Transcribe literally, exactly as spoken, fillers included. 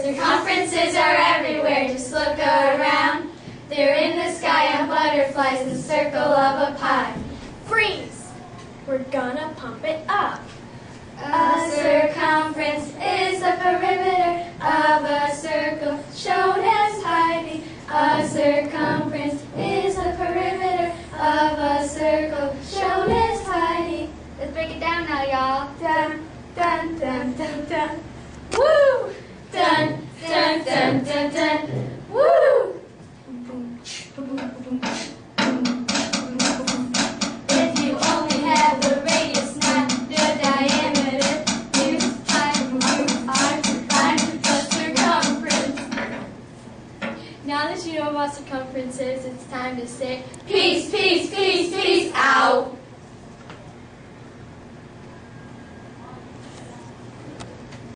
Circumferences are everywhere, just look around. They're in the sky on butterflies, the circle of a pie. Freeze! We're gonna pump it up. A circumference is the perimeter of a circle shown as pi d. A circumference is the perimeter of a circle shown as pi d. Let's break it down now, y'all. Dun, dun, dun, dun, dun. Woo! Dun, dun, dun, dun, dun. Woo! If you only have the radius, not the diameter, use pi, use r to find the circumference. Now that you know about circumferences, it's time to say peace, peace, peace.